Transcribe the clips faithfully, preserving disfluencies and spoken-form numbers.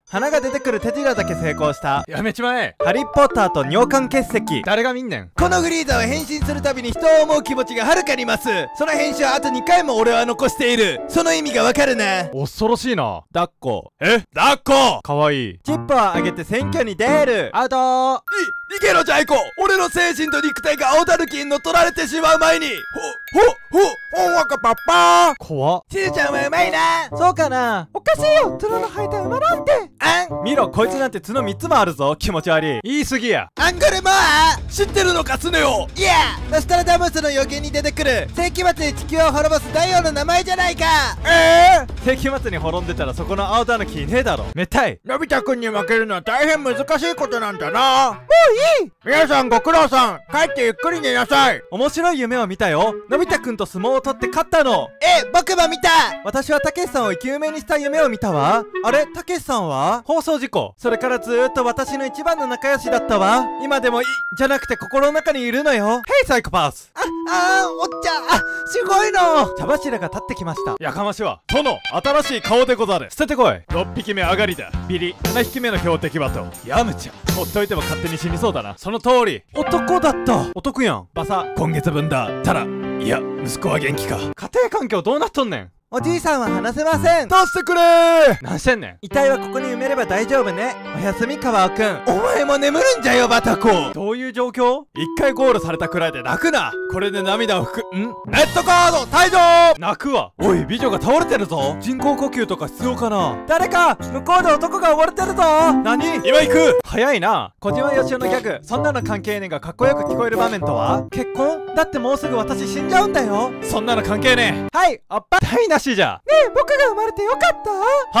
花が出てくる手品だけ成功した。 やめちまえ。 ハリーポッターと尿管結石。 誰が見んねん。 このフリーザは変身するたびに人を思う気持ちがはるかに増す。その変身はあとにかいも俺は残している。その意味がわかるな。 恐ろしいな。 抱っこ。 え、抱っこ。かわいい。 チップをあげて選挙に出る。アウトー。 い逃げろジャイコ。俺の精神と肉体が青タヌキに乗っ取られてしまう前に。ほほほほんわかパッパー。 怖っ。 しずちゃんはうまいな。 そうかな。 おかしいよ、角の生えた馬なんて。あん見ろ、こいつなんて角みっつもあるぞ。気持ち悪い。 言い過ぎや。 アングルモア知ってるのかスネ夫。いや、ノストラダムスの予言に出てくる世紀末で地球を滅ぼす大王の名前じゃないか。 ええー、世紀末に滅んでたらそこの青タヌキいねえだろ。めったい。 のび太くんに負けるのは大変難しいことなんだな。もういい。皆さんご苦労さん、帰ってゆっくり寝なさい。 面白い夢を見たよ。のび太くんと相撲を取って勝ったの。 え、僕も見た。 私はたけしさんを生き埋めにした夢を見たわ。あれ、たけしさんは放送事故。それからずーっと私の一番の仲良しだったわ。今でもいじゃなくて心の中にいるのよ。ヘイサイコパス。 あ、あー、おっちゃん、あ、すごいの。 茶柱が立ってきました。 やかましは殿、新しい顔でござる。捨ててこい。ろっぴきめ上がりだ。ビリ。ななひきめの標的はと。ヤムチャ。ほっといても勝手に死にそうだな。その通り。 男だった。お得やん。 バサ。今月分だ。たら。いや、息子は元気か。 家庭環境どうなっとんねん。おじいさんは話せません。 出してくれー。何してんねん。 遺体はここに埋めれば大丈夫ね。おやすみカワオくん。 お前も眠るんじゃよバタコ。 どういう状況？ 一回ゴールされたくらいで泣くな。これで涙を拭く。ん？ レッドカード退場。 泣くわ。おい、美女が倒れてるぞ。人工呼吸とか必要かな。 誰か向こうで男が溺れてるぞ。 何？今行く。 早いな。小島よしおのギャグ、そんなの関係ねえがかっこよく聞こえる場面とは？結婚？だってもうすぐ私死んじゃうんだよ。 そんなの関係ねえ。はい、あっぱ台無しじゃ。 ねえ、僕が生まれてよかった？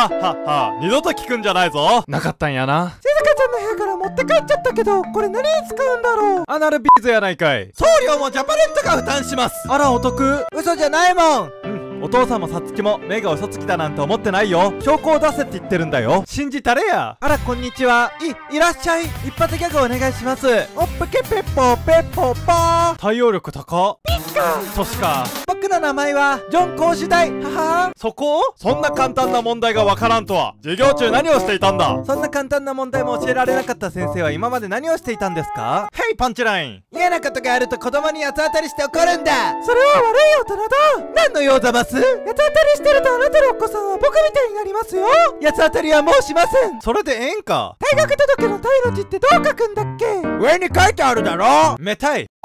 はっはっは、二度と聞くんじゃないぞ。なかったんやな。 静香ちゃんの部屋から持って帰っちゃったけど、これ何に使うんだろう。 アナルビーズやないかい。 送料もジャパネットが負担します。 あら、お得。 嘘じゃないもん。 うん、お父さんもさつきも目が嘘つきだなんて思ってないよ。証拠を出せって言ってるんだよ。信じたれや。あら、こんにちは。い、いらっしゃい。一発ギャグお願いします。おっぷけぺっぽぺっぽぱー。 対応力高っ。 ピッカそしか。 僕の名前はジョン講師大。ははそこ？そんな簡単な問題がわからんとは。授業中何をしていたんだ。 そんな簡単な問題も教えられなかった先生は今まで何をしていたんですか？ ヘイパンチライン。 嫌なことがあると子供に八つ当たりして怒るんだ。 それは悪い大人だ。 何の用ざます？ 八つ当たりしてるとあなたのお子さんは僕みたいになりますよ。 八つ当たりはもうしません。 それでええんか。 退学届の退の字ってどう書くんだっけ？上に書いてあるだろ。 めたい。